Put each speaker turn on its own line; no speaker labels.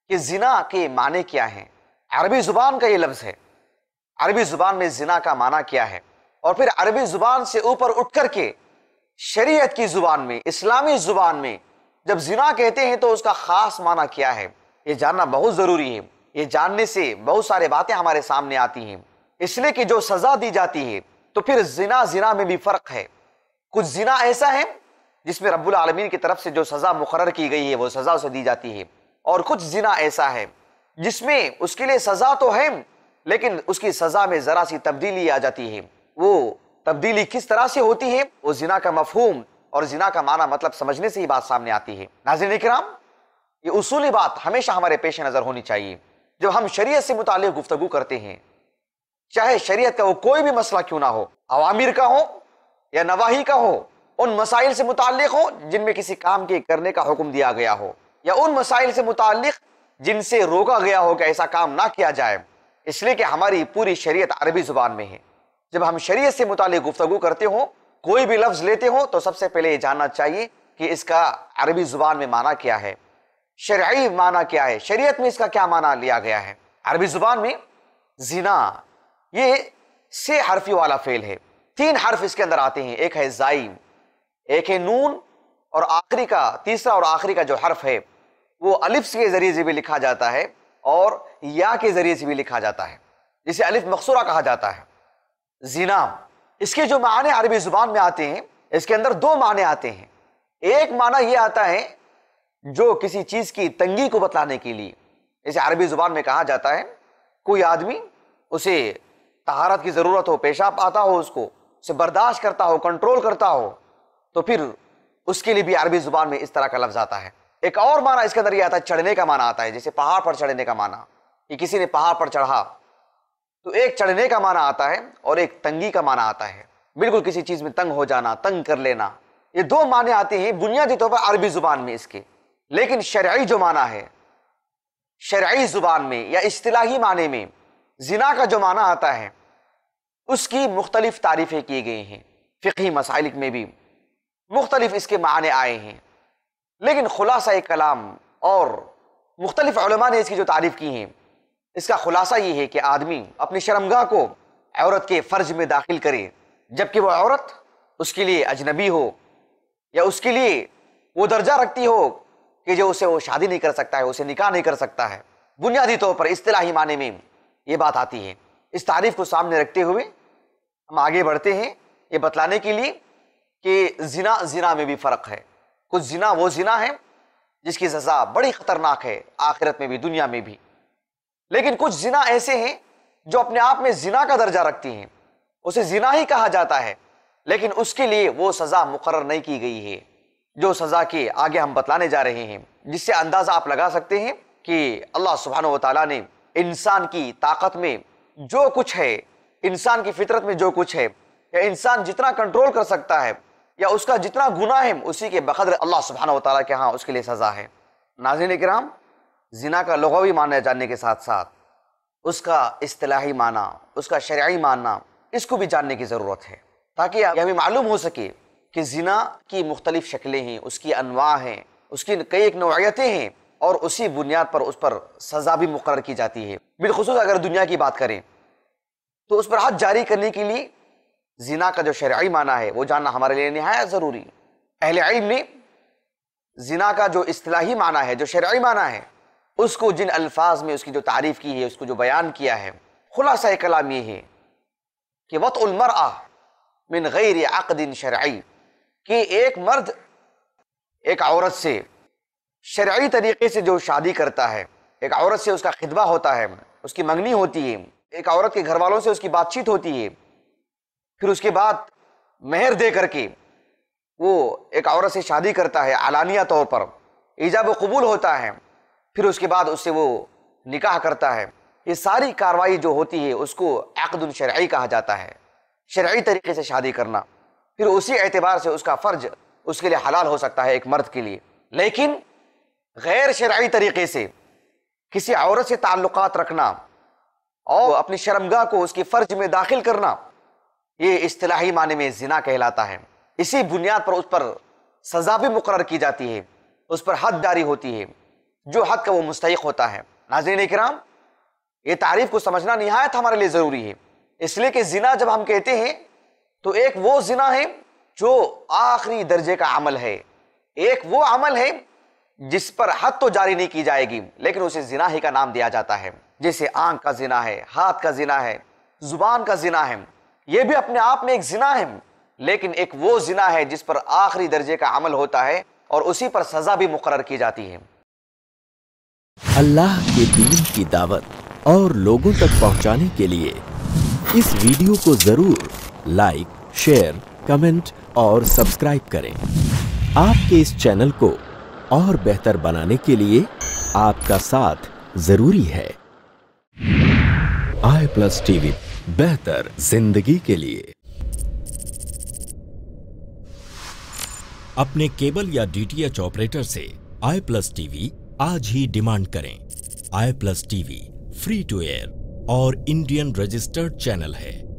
کہ زنا کے معنی کیا ہیں، عربی زبان کا یہ لفظ ہے، عربی زبان میں زنا کا معنی کیا ہے، اور پھر عربی زبان سے اوپر اٹھ کر کے شریعت کی زبان میں، اسلامی زبان میں جب زنا کہتے ہیں تو اس کا خاص معنی کیا ہے، یہ جاننا بہت ضروری ہے۔ یہ جاننے سے بہت سارے باتیں ہمارے سامنے آتی ہیں، اس لیے کہ جو سزا دی جاتی ہے تو پھر زنا میں بھی فرق ہے۔ کچھ زنا ایسا ہے جس میں رب العالمین کی طرف سے جو سزا مقرر کی گئی ہے وہ سزا اسے دی جاتی ہے، اور کچھ زنا ایسا ہے جس میں اس کے لیے سزا تو ہے لیکن اس کی سزا میں ذرا سی تبدیلی آ جاتی ہے۔ وہ تبدیلی کس طرح سے ہوتی ہے، وہ زنا کا مفہوم اور زنا کا معنی مطلب سمجھنے سے ہی بات سامنے آتی ہے۔ ناظرین کرام، یہ اصولی بات ہمیشہ ہمارے پیش نظر ہونی چاہیے جب ہم شریعت سے متعلق گفتگو کرتے ہیں، چاہے شریعت کا وہ کوئی بھی مسئلہ کیوں نہ ہو، اوامر کا ہو یا نواہی کا ہو، ان مسائل سے متعلق ہو جن میں کسی کام کے کرنے کا حکم دیا گیا ہو، یا ان مسائل سے متعلق جن سے روکا گیا ہو کہ ایسا کام نہ کیا جائے، اس لیے کہ ہماری پوری شریعت عربی زبان میں ہے۔ جب ہم شریعت سے متعلق گفتگو کرتے ہوں، کوئی بھی لفظ لیتے ہوں تو سب سے پہلے یہ جاننا چاہیے کہ اس کا عربی زبان میں معنی کیا ہے، شرعی معنی کیا ہے، شریعت میں اس کا کیا معنی لیا گیا ہے۔ عربی زبان میں زنا یہ 6 حرفی والا فعل ہے، 3 حرف اس کے اندر آتے ہیں، ایک ہے زائی، ایک ہے نون، اور آخری کا تیسرا اور آخری کا جو حرف ہے وہ الف کے ذریعے سے بھی لکھا جاتا ہے اور یا کے ذریعے سے بھی لکھا جاتا ہے، جسے الف مقصورہ کہا جاتا ہے۔ زنا، اس کے جو معنی عربی زبان میں آتے ہیں، اس کے اندر 2 معنی آتے ہیں۔ ایک معنی یہ آتا ہے جو کسی چیز کی تنگی کو بتلانے کے لیے، جیسے عربی زبان میں کہا جاتا ہے کوئی آدمی اسے طہارت کی ضرورت ہو، پیشاب آتا ہو، اس کو اسے برداشت کرتا ہو، کنٹرول کرتا ہو، تو پھر اس کے لیے بھی عربی زبان میں اس طرح کا لفظ آتا ہے۔ ایک اور معنی اس کے اندر یہ آتا ہے، چڑھنے کا معنی آتا ہے، جیسے پہاڑ پر چڑھنے کا معنی، کہ کسی نے پہاڑ پر چڑھا، تو ایک چڑھنے کا معنی آتا ہے اور ایک تنگی کا معنی آتا ہے، بالکل کسی چیز میں تنگ ہو جانا، تنگ کر لینا۔ یہ 2 معنی آتے ہیں بنیادی طور پر عربی زبان میں اس کے، لیکن شرعی جو معنی ہے، شرعی زبان میں یا اصطلاحی معنی میں زنا کا جو معنی آتا ہے اس کی مختلف تعریفیں کی گئی ہیں، فقہی مسائل میں بھی مختلف اس کے معنی آئے ہیں، لیکن خلاصہ کلام اور مختلف علماء نے اس کی جو تعریف کی ہیں، اس کا خلاصہ یہ ہے کہ آدمی اپنی شرمگاہ کو عورت کے فرج میں داخل کرے جبکہ وہ عورت اس کے لیے اجنبی ہو یا اس کے لیے وہ درجہ رکھتی ہو کہ جو اسے وہ شادی نہیں کر سکتا ہے، اسے نکاح نہیں کر سکتا ہے۔ بنیادی طور پر اصطلاحی معنی میں یہ بات آتی ہے۔ اس تعریف کو سامنے رکھتے ہوئے ہم آگے بڑھتے ہیں یہ بتلانے کے لیے کہ زنا میں بھی فرق ہے۔ کچھ زنا وہ زنا ہے جس کی سزا بڑی خطرناک ہے، آخرت میں بھی دنیا میں بھی، لیکن کچھ زنا ایسے ہیں جو اپنے آپ میں زنا کا درجہ رکھتی ہیں، اسے زنا ہی کہا جاتا ہے، لیکن اس کے لیے وہ سزا مقرر نہیں کی گئی ہے جو سزا کے آگے ہم بتلانے جا رہے ہیں، جس سے اندازہ آپ لگا سکتے ہیں کہ اللہ سبحانہ و تعالیٰ نے انسان کی طاقت میں جو کچھ ہے، انسان کی فطرت میں جو کچھ ہے، یا انسان جتنا کنٹرول کر سکتا ہے یا اس کا جتنا گناہ ہے، اسی کے بقدر اللہ سبحانہ و تعالیٰ کے ہاں اس کے لیے سزا ہے۔ ناظرین کرام، زنا کا لغوی معنی جاننے کے ساتھ ساتھ اس کا اصطلاحی معنی، اس کا شرعی معنی، اس کو بھی جاننے کی ضرورت ہے تاکہ یہ ہمیں معلوم ہو سکے کہ زنا کی مختلف شکلیں ہیں، اس کی انواع ہیں، اس کی کئی ایک نوعیتیں ہیں، اور اسی بنیاد پر اس پر سزا بھی مقرر کی جاتی ہے۔ بالخصوص اگر دنیا کی بات کریں تو اس پر حد جاری کرنے کے لیے زنا کا جو شرعی معنی ہے وہ جاننا ہمارے لیے نہایت ضروری ہے۔ اہل علم نے زنا کا جو اصطلاحی معنی ہے، جو شرعی معنی ہے، اس کو جن الفاظ میں اس کی جو تعریف کی ہے، اس کو جو بیان کیا ہے، خلاصہ کلام یہ ہے کہ وطء المرأة من غیر عقد شرعی، کہ ایک مرد ایک عورت سے شرعی طریقے سے جو شادی کرتا ہے، ایک عورت سے اس کا خطبہ ہوتا ہے، اس کی منگنی ہوتی ہے، ایک عورت کے گھر والوں سے اس کی بات چیت ہوتی ہے، پھر اس کے بعد مہر دے کر کے وہ ایک عورت سے شادی کرتا ہے علانیہ طور پر، ایجاب و قبول ہوتا ہے، پھر اس کے بعد اس سے وہ نکاح کرتا ہے، یہ ساری کاروائی جو ہوتی ہے اس کو عقد شرعی کہا جاتا ہے، شرعی طریقے سے شادی کرنا، پھر اسی اعتبار سے اس کا فرج اس کے لیے حلال ہو سکتا ہے ایک مرد کے لیے۔ لیکن غیر شرعی طریقے سے کسی عورت سے تعلقات رکھنا اور اپنی شرمگاہ کو اس کے فرج میں داخل کرنا، یہ اصطلاحی معنی میں زنا کہلاتا ہے۔ اسی بنیاد پر اس پر سزا بھی مقرر کی جاتی ہے، اس پر حد جاری ہوتی ہے۔ جو حد کا وہ مستحق ہوتا ہے۔ ناظرین اکرام، یہ تعریف کو سمجھنا نہایت ہمارے لیے ضروری ہے، اس لیے کہ زنا جب ہم کہتے ہیں تو ایک وہ زنا ہے جو آخری درجے کا عمل ہے، ایک وہ عمل ہے جس پر حد تو جاری نہیں کی جائے گی لیکن اسے زنا ہی کا نام دیا جاتا ہے، جیسے آنکھ کا زنا ہے، ہاتھ کا زنا ہے، زبان کا زنا ہے۔ یہ بھی اپنے آپ میں ایک زنا ہے، لیکن ایک وہ زنا ہے جس پر آخری درجے کا عمل ہوتا ہے اور اسی پر سزا بھی مقرر کی جاتی ہے۔
اللہ کے دین کی دعوت اور لوگوں تک پہنچانے کے لیے اس ویڈیو کو ضرور لائک، شیئر، کمنٹ اور سبسکرائب کریں۔ آپ کے اس چینل کو اور بہتر بنانے کے لیے آپ کا ساتھ ضروری ہے۔ i+TV، بہتر زندگی کے لیے۔ اپنے کیبل یا DTH آپریٹر سے i+TV آج ہی ڈیمانڈ کریں۔ i+TV فری ٹو ایئر اور انڈین رجسٹرڈ چینل ہے۔